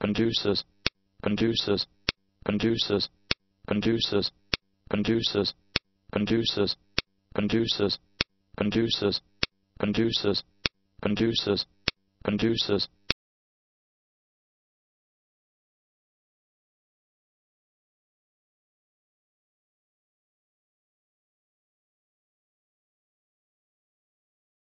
conduces, conduces, conduces, conduces, conduces, conduces, conduces, conduces, conduces, conduces, conduces,